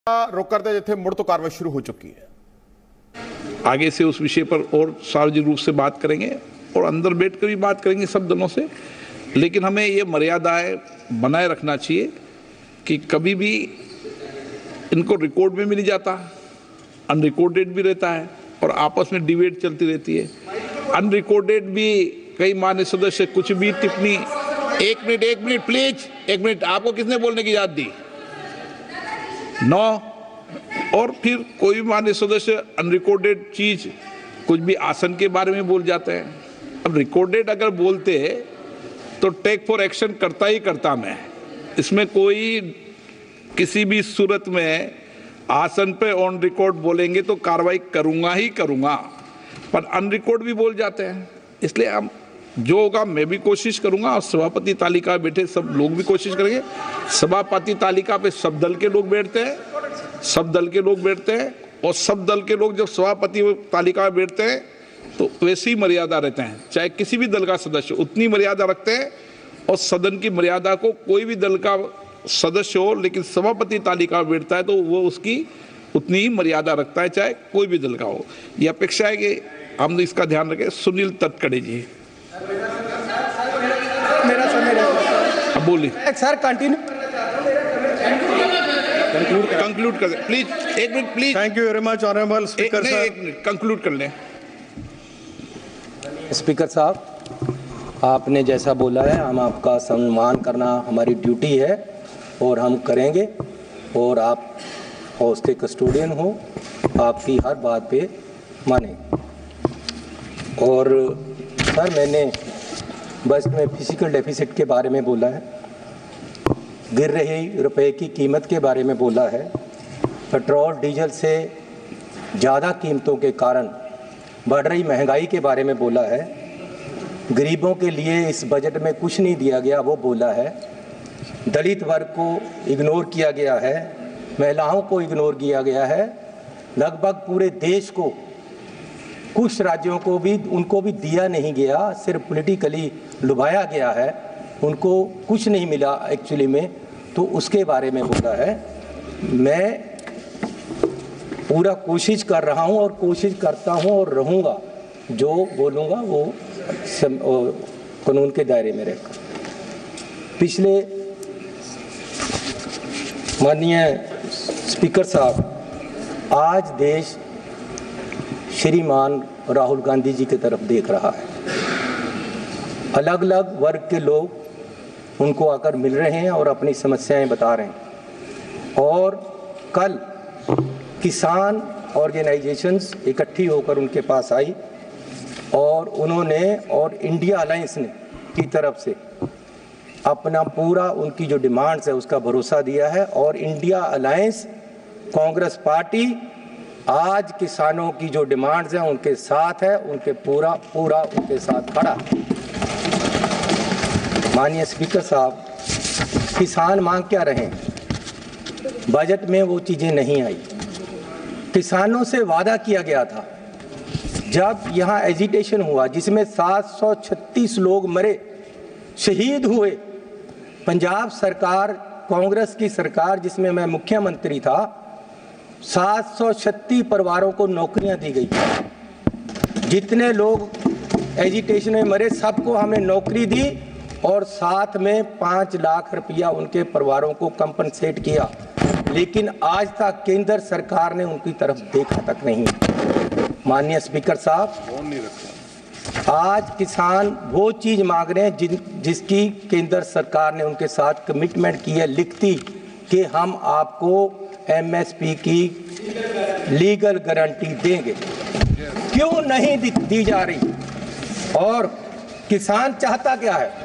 रुक करते जिथे मुड़ तो कार्रवाई शुरू हो चुकी है। आगे से उस विषय पर और सार्वजनिक रूप से बात करेंगे और अंदर बैठकर भी बात करेंगे सब दलों से, लेकिन हमें ये मर्यादाएं बनाए रखना चाहिए कि कभी भी इनको रिकॉर्ड में भी नहीं जाता, अनरिकॉर्डेड भी रहता है और आपस में डिबेट चलती रहती है। अनरिकॉर्डेड भी कई मान्य सदस्य कुछ भी टिप्पणी, एक मिनट प्लीज, एक मिनट, आपको किसने बोलने की इजाजत दी? नो। और फिर कोई भी मान्य सदस्य अनरिकॉर्डेड चीज कुछ भी आसन के बारे में बोल जाते हैं। अब रिकॉर्डेड अगर बोलते तो टेक फॉर एक्शन करता ही करता मैं, इसमें कोई किसी भी सूरत में आसन पे ऑन रिकॉर्ड बोलेंगे तो कार्रवाई करूंगा ही करूंगा, पर अनरिकॉर्ड भी बोल जाते हैं। इसलिए हम जो होगा मैं भी कोशिश करूंगा और सभापति तालिका में बैठे सब लोग भी कोशिश करेंगे। सभापति तालिका पे सब दल के लोग बैठते हैं, सब दल के लोग बैठते हैं और सब दल के लोग जब सभापति तालिका में बैठते हैं तो वैसी ही मर्यादा रहते हैं, चाहे किसी भी दल का सदस्य उतनी मर्यादा रखते हैं। और सदन की मर्यादा को कोई भी दल का सदस्य हो लेकिन सभापति तालिका में बैठता है तो वो उसकी उतनी ही मर्यादा रखता है, चाहे कोई भी दल का हो। ये अपेक्षा है कि हम इसका ध्यान रखें। सुनील तटकड़े जी, अब बोलिए सर। कंटिन्यू कंक्लूड कर दें प्लीज, एक minute please. Thank you very much honourable speaker sir. एक मिनट कंक्लूड कर लें। स्पीकर साहब, आपने जैसा बोला है हम आपका सम्मान करना हमारी ड्यूटी है और हम करेंगे। और आप हाउस के कस्टोडियन हो, आपकी हर बात पे माने। और सर, मैंने बजट में फिजिकल डेफिसिट के बारे में बोला है, गिर रही रुपए की कीमत के बारे में बोला है, पेट्रोल डीजल से ज़्यादा कीमतों के कारण बढ़ रही महंगाई के बारे में बोला है, गरीबों के लिए इस बजट में कुछ नहीं दिया गया वो बोला है, दलित वर्ग को इग्नोर किया गया है, महिलाओं को इग्नोर किया गया है, लगभग पूरे देश को, कुछ राज्यों को भी उनको भी दिया नहीं गया, सिर्फ पॉलिटिकली लुभाया गया है, उनको कुछ नहीं मिला एक्चुअली में, तो उसके बारे में बोला है। मैं पूरा कोशिश कर रहा हूं और कोशिश करता हूं और रहूंगा, जो बोलूंगा वो कानून के दायरे में रहकर। पिछले माननीय स्पीकर साहब, आज देश श्रीमान राहुल गांधी जी की तरफ देख रहा है। अलग अलग वर्ग के लोग उनको आकर मिल रहे हैं और अपनी समस्याएं बता रहे हैं। और कल किसान ऑर्गेनाइजेशंस इकट्ठी होकर उनके पास आई और उन्होंने और इंडिया अलायंस ने की तरफ से अपना पूरा उनकी जो डिमांड्स है उसका भरोसा दिया है। और इंडिया अलायंस कांग्रेस पार्टी आज किसानों की जो डिमांड्स हैं उनके साथ है, उनके पूरा उनके साथ खड़ा। माननीय स्पीकर साहब, किसान मांग क्या रहे हैं? बजट में वो चीज़ें नहीं आई। किसानों से वादा किया गया था, जब यहाँ एजिटेशन हुआ जिसमें 736 लोग मरे, शहीद हुए, पंजाब सरकार, कांग्रेस की सरकार जिसमें मैं मुख्यमंत्री था, 736 परिवारों को नौकरियां दी गई। जितने लोग एजिटेशन में मरे सबको हमने नौकरी दी और साथ में 5 लाख रुपया उनके परिवारों को कंपनसेट किया। लेकिन आज तक केंद्र सरकार ने उनकी तरफ देखा तक नहीं। माननीय स्पीकर साहब, आज किसान वो चीज मांग रहे हैं जिसकी केंद्र सरकार ने उनके साथ कमिटमेंट की है लिखती, कि हम आपको एमएसपी की लीगल गारंटी देंगे। क्यों नहीं दी जा रही? और किसान चाहता क्या है?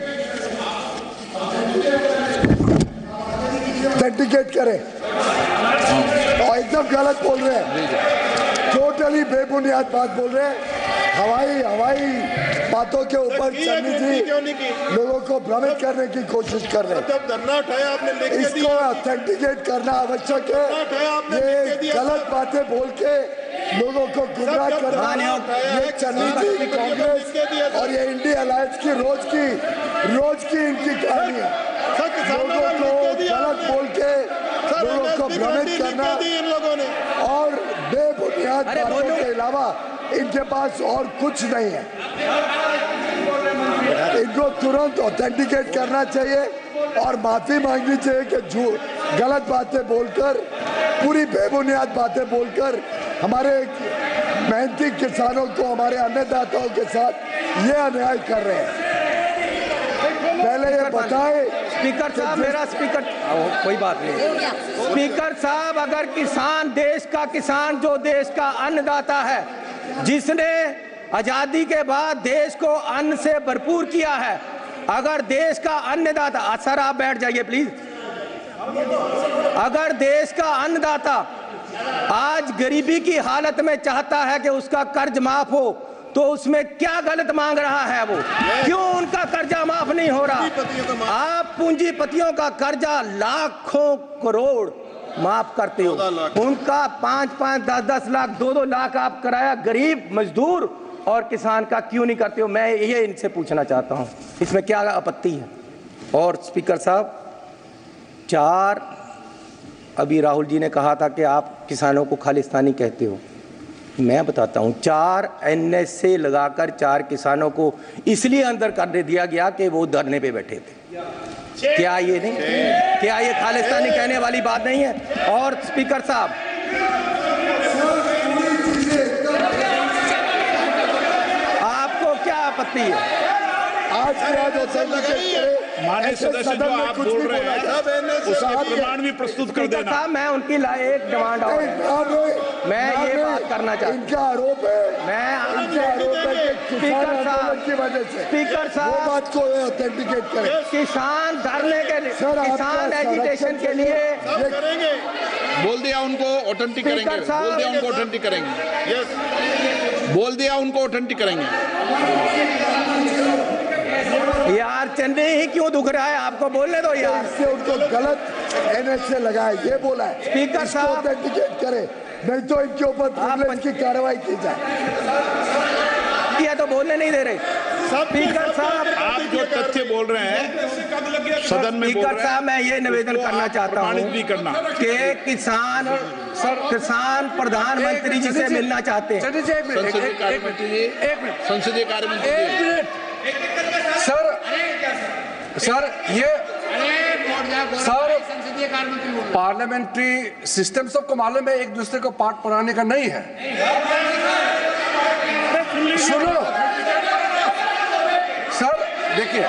सर्टिफिकेट करें और एकदम गलत बोल रहे हैं, टोटली बेबुनियाद बात बोल रहे हैं। हवाई बातों के ऊपर चलने की लोगों को भ्रमित करने की कोशिश कर रहे हैं। इसको ऑथेंटिकेट करना आवश्यक है। ये गलत बातें बोल के लोगों को गुमराह करना, ये चलनी थी कांग्रेस और ये इंडिया अलायंस की रोज की इनकी कहानी है। लोगों को गलत बोल के लोगों को भ्रमित करना इन लोगों ने और बेबुनियाद बातों के अलावा इनके पास और कुछ नहीं है। इनको तुरंत ऑथेंटिकेट करना चाहिए और माफी मांगनी चाहिए कि गलत बातें बोलकर, पूरी बेबुनियाद बातें बोलकर हमारे मेहनती किसानों को, हमारे अन्नदाताओं के साथ ये अन्याय कर रहे हैं। पहले ये बताएं। स्पीकर साहब, मेरा स्पीकर, कोई बात नहीं। स्पीकर साहब, अगर किसान, देश का किसान जो देश का अन्नदाता है, जिसने आजादी के बाद देश को अन्न से भरपूर किया है, अगर देश का अन्नदाता, सर आप बैठ जाइए प्लीज, अगर देश का अन्नदाता आज गरीबी की हालत में चाहता है कि उसका कर्ज माफ हो, तो उसमें क्या गलत मांग रहा है वो? क्यों उनका कर्जा माफ नहीं हो रहा? आप पूंजीपतियों का कर्जा लाखों करोड़ माफ करते हो, उनका 5-5, 10-10 लाख, 2-2 लाख आप कराया गरीब मजदूर और किसान का क्यों नहीं करते हो? मैं ये इनसे पूछना चाहता हूँ, इसमें क्या आपत्ति है? और स्पीकर साहब, 4 अभी राहुल जी ने कहा था कि आप किसानों को खालिस्तानी कहते हो। मैं बताता हूँ, 4 NSA लगाकर 4 किसानों को इसलिए अंदर कर दिया गया कि वो धरने पे बैठे थे। क्या ये नहीं, क्या ये खालिस्तानी कहने वाली बात नहीं है? और स्पीकर साहब, आपको क्या आपत्ति है? आज माननीय सदस्य जो आप बोल रहे हैं उसके प्रमाण भी प्रस्तुत कर देना। साहब, मैं उनकी एक डिमांड और मैं ये बात करना चाहता हूँ। इनका आरोप है, इनका आरोप है कि स्पीकर साहब की वजह से, स्पीकर साहब, वो बात को ऑथेंटिकेट करें। किसान धरने के लिए, किसान एजिटेशन के लिए बोल दिया उनको ऑथेंटिक करेंगे, बोल दिया उनको ऑथेंटिक करेंगे, बोल दिया उनको ऑथेंटिक करेंगे। यार चेन्नई ही क्यों दुख रहा है? आपको बोलने दो यार। इससे उनको गलत NSA लगाए, ये बोला है। स्पीकर साहब, ऑथेंटिकेट करें, नहीं तो इनके ऊपर प्रिविलेज की कार्रवाई की जाए। ये तो बोलने नहीं दे रहे। स्पीकर साहब, आप जो तथ्य बोल रहे हैं सदन में बोल रहे हैं, साहब, मैं ये निवेदन करना चाहता हूँ भी करना कि किसान प्रधानमंत्री जी से मिलना चाहते हैं। संसदीय कार्य मंत्री, संसदीय कार्य मंत्री, सर ये पार्लियामेंट्री सिस्टम सबको मालूम है, एक दूसरे को पाठ पढ़ाने का नहीं है। सुनो सर, देखिए,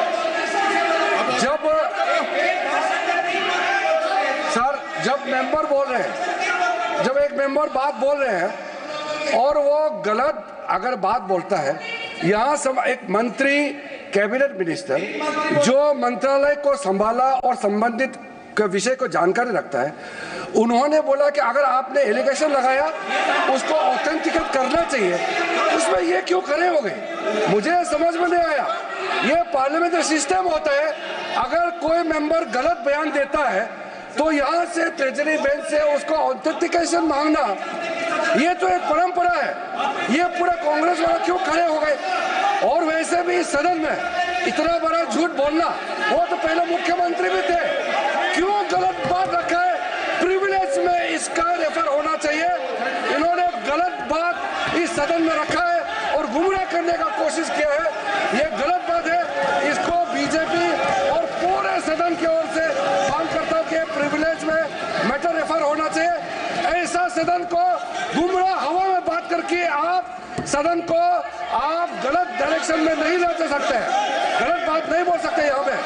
जब मेंबर बोल रहे हैं, जब एक मेंबर बात बोल रहे हैं और वो गलत अगर बात बोलता है, यहाँ सब एक मंत्री, कैबिनेट मिनिस्टर जो मंत्रालय को संभाला और संबंधित विषय को जानकारी रखता है, उन्होंने बोला कि अगर आपने एलिगेशन लगाया उसको ऑथेंटिकेट करना चाहिए, उसमें ये क्यों खड़े हो गए? मुझे समझ में नहीं आया। ये पार्लियामेंट्री सिस्टम होता है, अगर कोई मेंबर गलत बयान देता है तो यहाँ से ट्रेजरी बेंच से उसको ऑथेंटिकेशन मांगना, ये तो एक परंपरा है। ये पूरा कांग्रेस वाला क्यों खड़े हो गए? और वैसे भी सदन में इतना बड़ा झूठ बोलना, वो तो पहले मुख्यमंत्री भी थे, क्यों गलत बात रखा है? प्रिविलेज में इसका रेफर होना चाहिए। इन्होंने गलत बात इस सदन में रखा है और गुमराह करने का कोशिश किया है, ये गलत बात है। इसको बीजेपी और पूरे सदन की ओर से मांग करता हूँ कि प्रिविलेज में मैटर रेफर होना चाहिए। ऐसा सदन को गुमराह हवा में बात करके आप सदन को आप गलत डायरेक्शन में नहीं ले जा सकते, गलत बात नहीं बोल सकते यहाँ पे।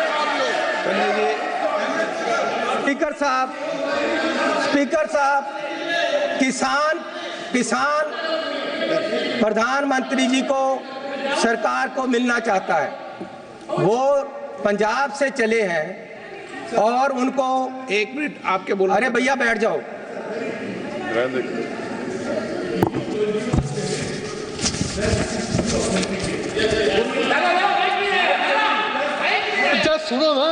स्पीकर साहब, किसान प्रधानमंत्री जी को, सरकार को मिलना चाहता है। वो पंजाब से चले हैं और उनको 1 मिनट आपके बोल। अरे भैया बैठ जाओ। सुनो ना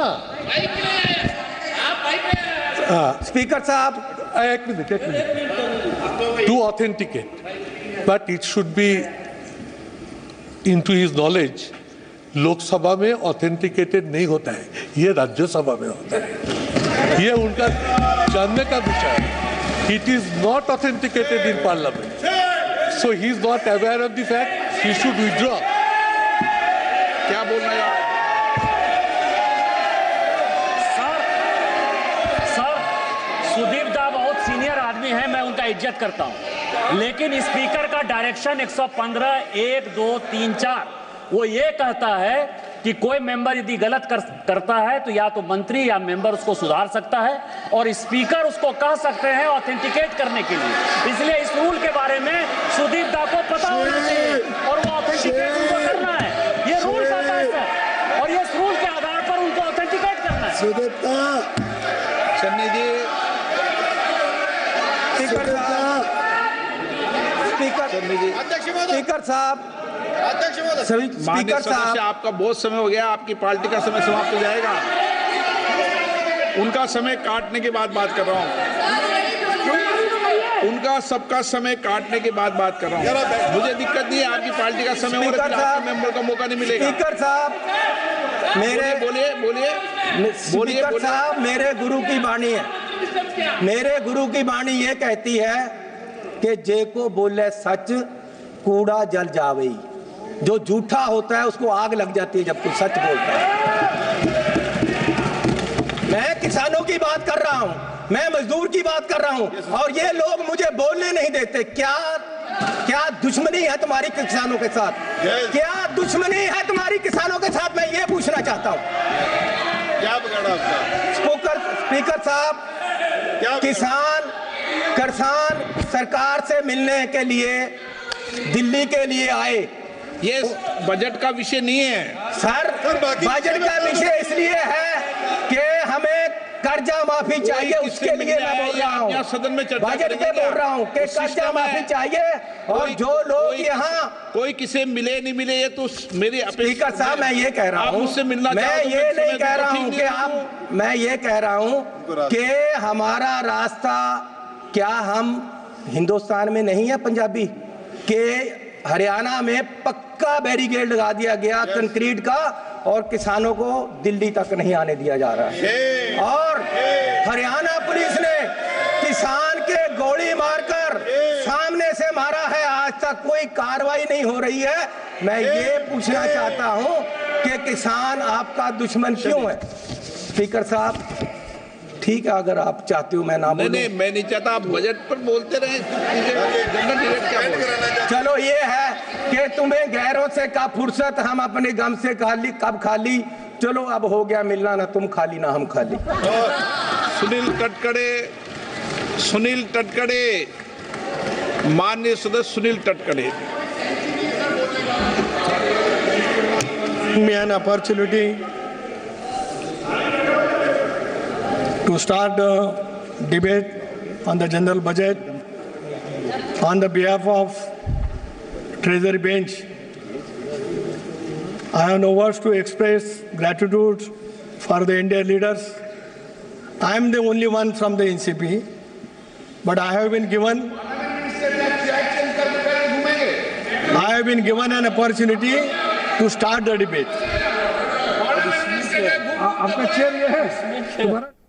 स्पीकर साहब, एक minute to authenticate, but it should be into his knowledge. Lok Sabha में ऑथेंटिकेटेड नहीं होता है, ये राज्यसभा में होता है। ये उनका जानने का विषय है. It is not authenticated in Parliament. So he is not aware of the fact. He should withdraw. क्या बोलना है आप? सर, सुदीप दा बहुत सीनियर आदमी है, मैं उनका इज्जत करता हूं, लेकिन स्पीकर का डायरेक्शन 115 1 2 3 4 वो ये कहता है कि कोई मेंबर यदि गलत करता है तो या तो मंत्री या मेंबर उसको सुधार सकता है और स्पीकर उसको कह सकते हैं ऑथेंटिकेट करने के लिए. इसलिए इस रूल के बारे में सुदीप दा को पता होना चाहिए और वो ऑथेंटिकेट उनको करना है. ये रूल आता है सर, और ये रूल के आधार पर उनको ऑथेंटिकेट करना है. सुदीप दा, सन्नी जी, स्पीकर साहब, सभी माननीय स्पीकर सदस्य, साहब, आपका बहुत समय हो गया, आपकी पार्टी का समय समाप्त हो जाएगा. उनका समय काटने के बाद बात कर रहा हूं. उनका सबका समय काटने के बाद बात कर रहा हूं. मुझे दिक्कत नहीं है, आपकी पार्टी का समय हो रहा है, आपके मेंबर का मौका नहीं मिलेगा. स्पीकर साहब, बोलिए. स्पीकर साहब, मेरे गुरु की वाणी है. मेरे गुरु की वाणी ये कहती है कि जे को बोले सच कूड़ा जल जावे. जो झूठा होता है उसको आग लग जाती है जब कोई सच बोलता है. मैं किसानों की बात कर रहा हूं, मैं मजदूर की बात कर रहा हूं, और ये लोग मुझे बोलने नहीं देते. क्या दुश्मनी है तुम्हारी किसानों के साथ? क्या दुश्मनी है तुम्हारी किसानों के साथ? मैं ये पूछना चाहता हूं. क्या बिगाड़ा आपका? स्पीकर साहब, किसान सरकार से मिलने के लिए दिल्ली के लिए आए. ये बजट का विषय नहीं है सर, बजट का विषय इसलिए है कि हमें कर्जा माफी चाहिए, उसके लिए मैं बोल रहा हूँ. सदन में चर्चा बजट पे बोल रहा हूँ कि कर्जा माफी चाहिए. और जो लोग यहाँ कोई किसे मिले नहीं मिले, ये तो मेरी स्पीकर साहब, मैं ये कह रहा हूँ, मुझसे मिलना, मैं ये नहीं कह रहा हूँ कि आप, मैं ये कह रहा हूँ कि हमारा रास्ता, क्या हम हिंदुस्तान में नहीं है पंजाबी के हरियाणा में पक्का बैरिकेड लगा दिया गया कंक्रीट का और किसानों को दिल्ली तक नहीं आने दिया जा रहा है. और हरियाणा पुलिस ने किसान के गोली मारकर सामने से मारा है, आज तक कोई कार्रवाई नहीं हो रही है. मैं ये पूछना चाहता हूं कि किसान आपका दुश्मन क्यों है? स्पीकर साहब, ठीक है, अगर आप चाहते हो मैं ना बोलूं. नहीं, मैं नहीं चाहता. आप बजट पर बोलते रहे. जनरल डिबेट क्या बोल? चलो, ये है कि तुम्हें गैरों से का फुर्सत, हम अपने गम से कब खाली. चलो, अब हो गया मिलना, ना तुम खाली ना हम खाली. सुनील तटकरे, माननीय सदस्य Sunil Tatkare. me an opportunity to start the debate on the general budget on the behalf of Treasury Bench. I have no words to express gratitude for the Indian leaders. I am the only one from the NCP, but I have been given an opportunity to start the debate. आपका chair ये है.